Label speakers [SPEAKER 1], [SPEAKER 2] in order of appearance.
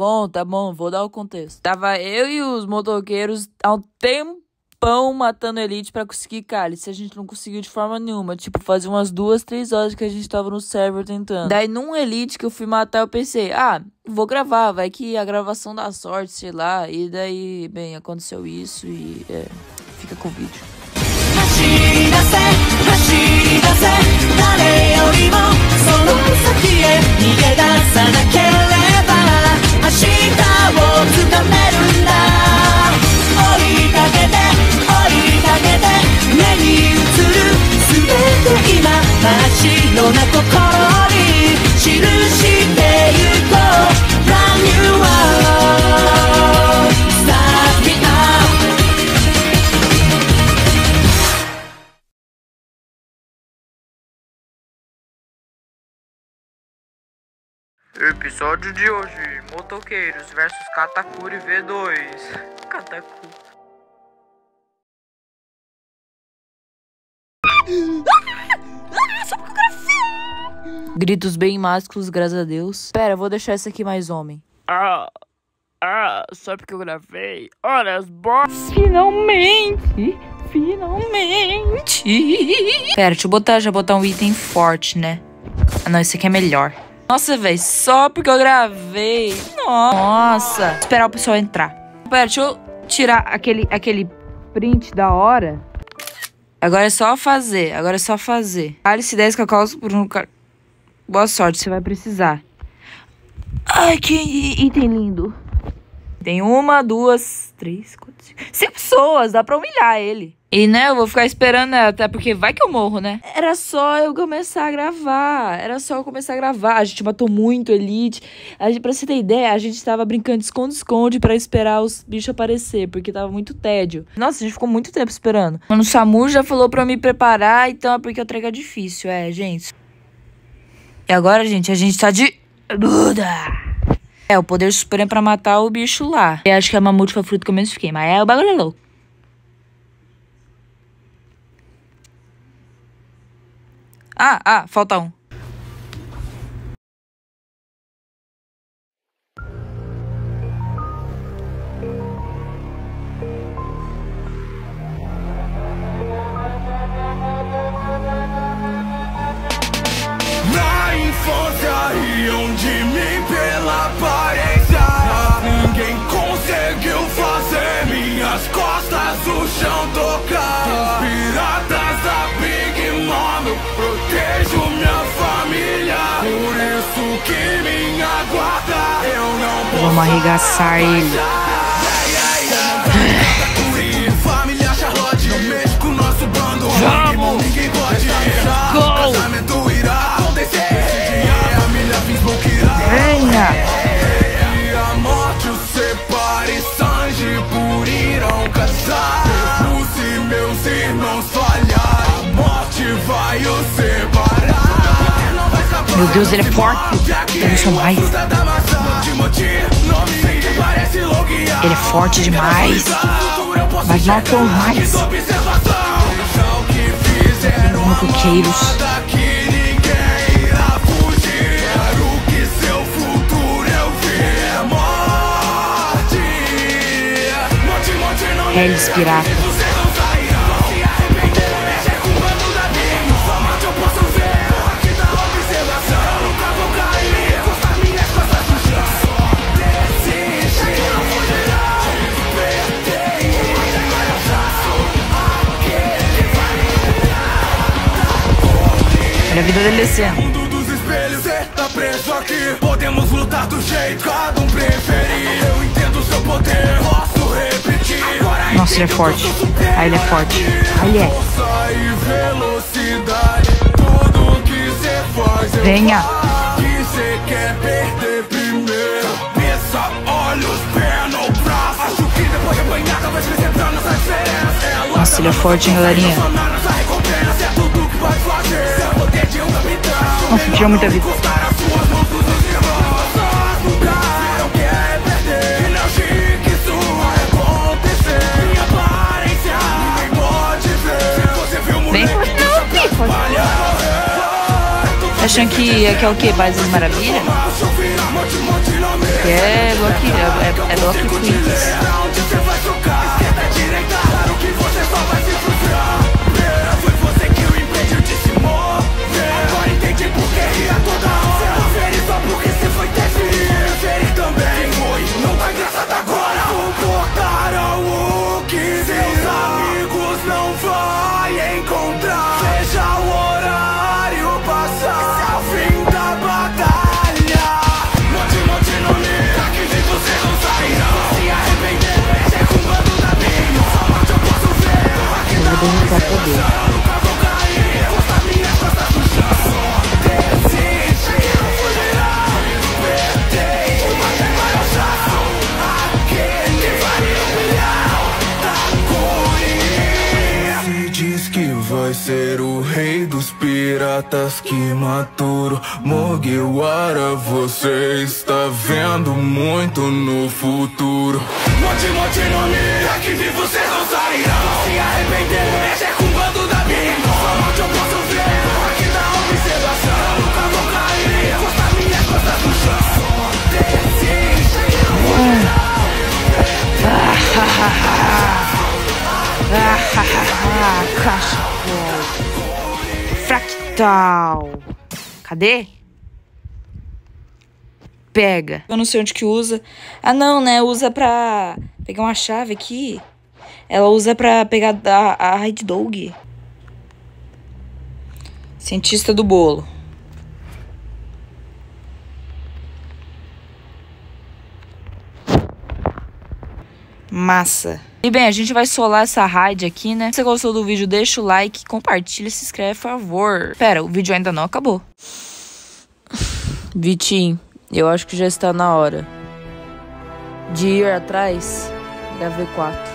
[SPEAKER 1] tá bom, vou dar o contexto. Tava eu e os motoqueiros há um tempão matando Elite pra conseguir cálice. A gente não conseguiu de forma nenhuma. Tipo, fazia umas 2, 3 horas que a gente tava no server tentando. Daí, num Elite que eu fui matar, eu pensei, vou gravar, vai que a gravação dá sorte, sei lá. E daí, bem, aconteceu isso e fica com o vídeo. Episódio de hoje, Motoqueiros versus Katakuri V2. Katakuri. Gritos bem másculos, graças a Deus. Pera, eu vou deixar esse aqui mais homem. Só porque eu gravei. Olha as bolas. Finalmente. Pera, deixa eu já botar um item forte, né? Não, esse aqui é melhor. Nossa, velho, só porque eu gravei. Nossa. Esperar o pessoal entrar. Pera, deixa eu tirar aquele print da hora. Agora é só fazer. Cálice 10 cacau por um... Boa sorte, você vai precisar. Ai, que item lindo. Tem 1, 2, 3, 4, 5... 6 pessoas, dá pra humilhar ele. E, né, eu vou ficar esperando, até porque vai que eu morro, né? Era só eu começar a gravar. A gente matou muito Elite. Pra você ter ideia, a gente tava brincando de esconde-esconde pra esperar os bichos aparecer, porque tava muito tédio. Nossa, a gente ficou muito tempo esperando. Quando o Samu já falou pra eu me preparar, então é porque a trega é difícil, gente. E agora, gente, a gente tá de... o poder supremo pra matar o bicho lá. Eu acho que a mamute foi a fruta que eu menos fiquei, mas o bagulho é louco. Falta um.
[SPEAKER 2] Na infância riam de mim pela aparência. Ninguém conseguiu fazer minhas costas o chão tocar. Os piratas da Big Mom, eu protejo minha família. Por isso que minha guarda eu não posso.
[SPEAKER 1] Vamos arregaçar ele.
[SPEAKER 2] Família Charlotte, não mexe com o nosso bando.
[SPEAKER 1] Vamos!
[SPEAKER 2] Ninguém pode
[SPEAKER 1] Go!
[SPEAKER 2] Casamento irá acontecer. A milha Facebook irá.
[SPEAKER 1] Venha!
[SPEAKER 2] E a morte os separe, Sanji por irão casar. Se meus irmãos falhar, a morte vai os separar.
[SPEAKER 1] Meu Deus, ele é forte. Eu sou mais. Ele é forte demais. Mas não sou mais. Motoqueiros. Hellis pirata. Olha a vida dele descendo.
[SPEAKER 2] Mundo dos espelhos, cê tá preso aqui. Podemos lutar do jeito cada um preferir. Eu entendo seu poder, posso repetir.
[SPEAKER 1] Nossa, ele é forte. Ele é forte. Ele é.
[SPEAKER 2] Força e velocidade, tudo que cê faz eu
[SPEAKER 1] Venha.
[SPEAKER 2] que cê quer perder primeiro. Cabeça, olhos, perna ou braço. Acho que depois de apanhar, talvez me sentando nessa diferença.
[SPEAKER 1] Nossa, ele é forte, hein, galerinha.
[SPEAKER 2] Nossa,
[SPEAKER 1] Nossa, tinha muita vida. Vem, não, achando que aqui é o quê? País das Maravilhas? Que é Block, é Block Queens.
[SPEAKER 3] Pra poder.
[SPEAKER 2] Se diz que vai ser o rei dos piratas que maturo Mugiwara, você está vendo muito no futuro. Monte no Mi, aqui vi vocês não sairão. Se arrepender, mexe com o bando da minha. Só onde eu posso ver, aqui dá observação. Nunca vou cair, postar minhas costas no chão.
[SPEAKER 1] Cachorro. Fractal. Cadê? Pega. Eu não sei onde que usa. Ah, não, né? Usa pra pegar uma chave aqui. Ela usa pra pegar a Raid Dog. Cientista do bolo. Massa. E bem, a gente vai solar essa raid aqui, né? Se você gostou do vídeo, deixa o like, compartilha, se inscreve, por favor. Pera, o vídeo ainda não acabou. Vitinho, eu acho que já está na hora de ir atrás da V4.